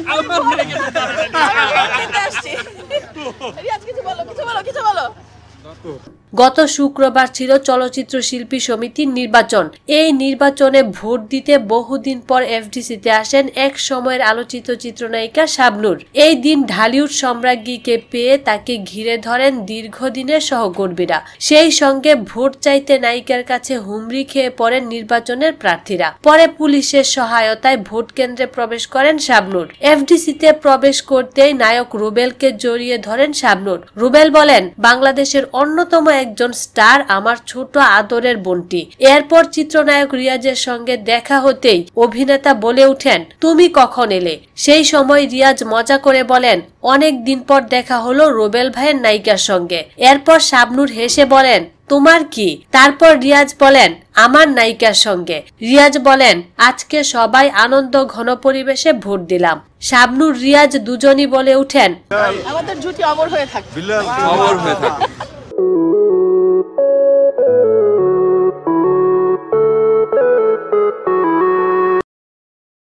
গত শুক্রবার ছিল চলচ্চিত্র শিল্পী সমিতির নির্বাচন। এই নির্বাচনে ভোট দিতে বহুদিন পর এফডিসিতে আসেন এক সময়ের আলোচিত চিত্রনায়িকা শাবনূর। এই দিন ঢালিউড সম্রাজ্ঞীকে পেয়ে তাকে ঘিরে ধরেন দীর্ঘদিনের সহকর্মীরা। সেই সঙ্গে ভোট চাইতে নায়িকার কাছে হুমড়ি খেয়ে পড়েন নির্বাচনের প্রার্থীরা। পরে পুলিশের সহায়তায় ভোট কেন্দ্রে প্রবেশ করেন শাবনূর। এফডিসিতে প্রবেশ করতেই নায়ক রুবেলকে জড়িয়ে ধরেন শাবনূর। রুবেল বলেন, বাংলাদেশের অন্যতম একজন স্টার, আমার ছোট আদরের বোনটি। এরপর চিত্রনায়ক রিয়াজের সঙ্গে দেখা হতেই অভিনেতা বলে উঠেন, তুমি কখন এলে? সেই সময় রিয়াজ মজা করে বলেন, অনেক দিন পর দেখা হলো রুবেল ভাইয়ের নায়িকার সঙ্গে। এরপর শাবনূর হেসে বলেন, তোমার কি? তারপর রিয়াজ বলেন, আমার নায়িকার সঙ্গে। রিয়াজ বলেন, আজকে সবাই আনন্দ ঘন পরিবেশে ভোট দিলাম। শাবনূর রিয়াজ দুজনই বলে উঠেন, আমাদের জুটি অমর হয়ে থাকবে।